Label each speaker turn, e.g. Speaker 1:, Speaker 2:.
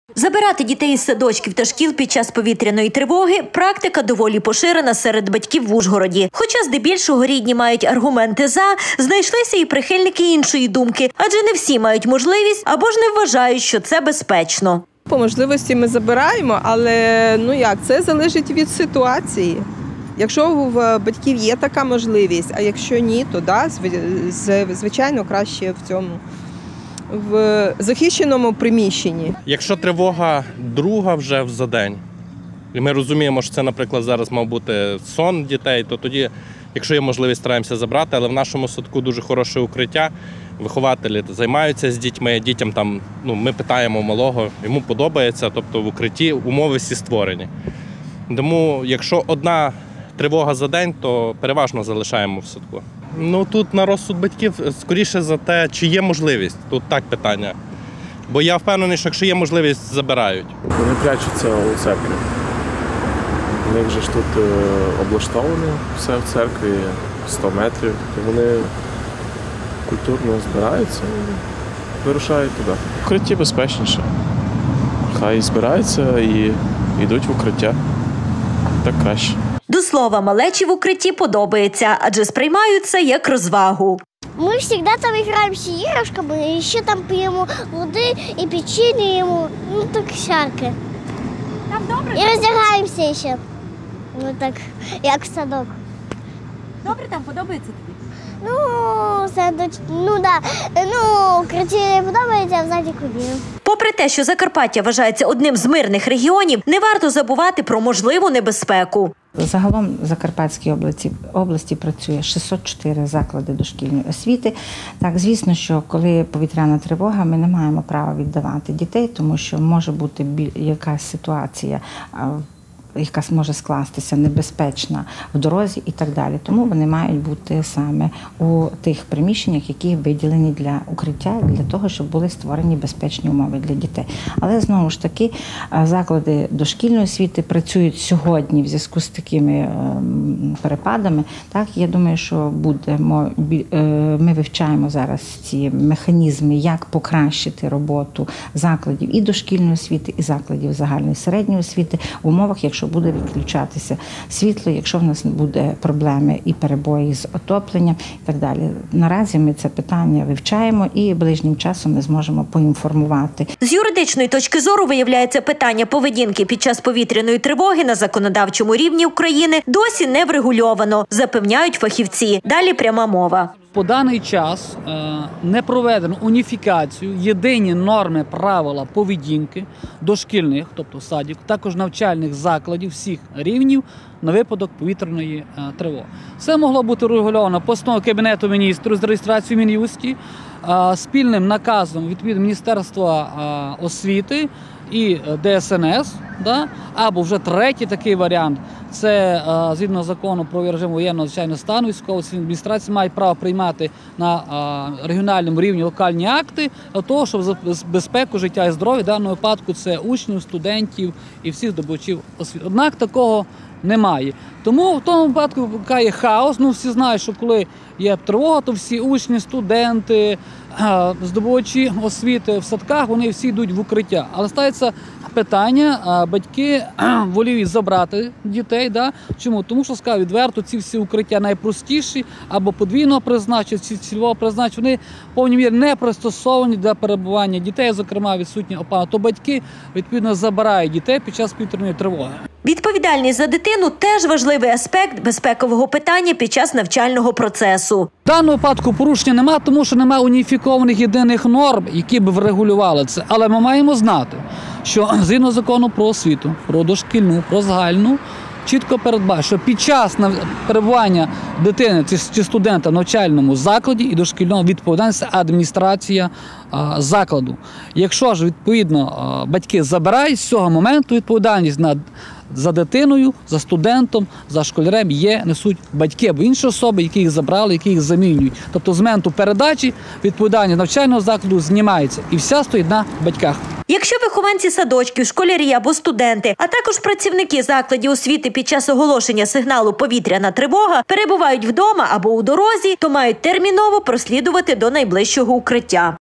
Speaker 1: Забирати дітей із садочків та шкіл під час повітряної тривоги – практика доволі поширена серед батьків в Ужгороді. Хоча здебільшого рідні мають аргументи «за», знайшлися і прихильники іншої думки, адже не всі мають можливість або ж не вважають, що це безпечно.
Speaker 2: По можливості ми забираємо, але це залежить від ситуації. Якщо у батьків є така можливість, а якщо ні, то звичайно краще в захищеному приміщенні.
Speaker 3: Якщо тривога друга вже за день, і ми розуміємо, що це, наприклад, зараз мав бути сон дітей, то тоді, якщо є можливість, стараємося забрати, але в нашому садку дуже хороше укриття, вихователі займаються з дітьми, дітям там, ми питаємо малого, йому подобається, тобто в укритті умови всі створені. Тому, якщо одна тривога за день, то переважно залишаємо в садку. Тут на розсуд батьків скоріше за те, чи є можливість. Тут так питання. Бо я впевнений, що якщо є можливість, забирають.
Speaker 4: Вони прячуться у церкві. У них вже ж тут облаштовано все в церкві, 100 метрів. І вони культурно збираються і вирушають туди. В укритті безпечніше. Хай збираються і йдуть в укриття. Так краще.
Speaker 1: До слова, малечі в укритті подобається, адже сприймають це як розвагу.
Speaker 5: Мы всегда там играемся игрушками, еще там пьем воды и печенье ему, так всякое.
Speaker 1: Там добре?
Speaker 5: И раздягаемся еще, так, як в садок.
Speaker 1: Добре там, подобається тобі?
Speaker 5: Укриття не подобається, а в садик ходимо.
Speaker 1: Попри те, що Закарпаття вважається одним з мирних регіонів, не варто забувати про можливу небезпеку.
Speaker 6: Загалом в Закарпатській області працює 604 заклади дошкільної освіти. Так, звісно, що коли повітряна тривога, ми не маємо права віддавати дітей, тому що може бути якась ситуація, яка може скластися небезпечна в дорозі і так далі. Тому вони мають бути саме у тих приміщеннях, які виділені для укриття, для того, щоб були створені безпечні умови для дітей. Але, знову ж таки, заклади дошкільної освіти працюють сьогодні в зв'язку з такими перепадами. Так, я думаю, що ми вивчаємо зараз ці механізми, як покращити роботу закладів і дошкільної освіти, і закладів загальної середньої освіти в умовах, якщо буде відключатися світло, якщо в нас буде проблеми і перебої з отопленням і так далі. Наразі ми це питання вивчаємо і ближнім часом ми зможемо поінформувати.
Speaker 1: З юридичної точки зору, виявляється, питання поведінки під час повітряної тривоги на законодавчому рівні України досі не врегульовано, запевняють фахівці. Далі пряма мова.
Speaker 7: По даний час не проведено уніфікацію, єдині норми, правила поведінки дошкільних, тобто садів, також навчальних закладів всіх рівнів на випадок повітряної тривоги. Це могло бути регульовано постановою Кабінету міністрів з реєстрацією в Мін'юсті, спільним наказом від Міністерства освіти і ДСНС, або вже третій такий варіант. Це згідно закону про режим воєнного надзвичайного стану, військово-цивільна адміністрація має право приймати на регіональному рівні локальні акти для того, щоб за безпеку життя і здоров'я, в даному випадку це учнів, студентів і всіх здобувачів освіти. Однак такого немає. Тому в тому випадку викликає хаос. Всі знають, що коли є тривога, то всі учні, студенти, здобувачі освіти в садках, вони всі йдуть в укриття. Але ставиться питання, батьки воліють забрати дітей. Чому? Тому що, скажу відверто, ці всі укриття найпростіші, або подвійного призначення, цільового призначення, вони в повній мірі не пристосовані для перебування дітей, зокрема відсутні опалення. То батьки, відповідно, забирають дітей під час повітряної тривоги.
Speaker 1: Відповідальність за дитину – теж важливий аспект безпекового питання під час навчального процесу.
Speaker 7: В даному випадку порушення немає, тому що немає уніфікованих єдиних норм, які б врегулювали це. Але ми маємо знати, що згідно закону про освіту, про дошкільну, про загальну, чітко передбачено, що під час перебування дитини чи студента в навчальному закладі і дошкільному відповідальність адміністрація закладу. Якщо ж, відповідно, батьки забирають з цього моменту відповідальність за дитиною, за студентом, за школярем несуть батьки або інші особи, які їх забрали, які їх замінюють. Тобто з моменту передачі відповідальність навчального закладу знімається і вся стоїть на батьках.
Speaker 1: Якщо вихованці садочків, школярі або студенти, а також працівники закладів освіти під час оголошення сигналу «Повітряна тривога» перебувають вдома або у дорозі, то мають терміново прослідувати до найближчого укриття.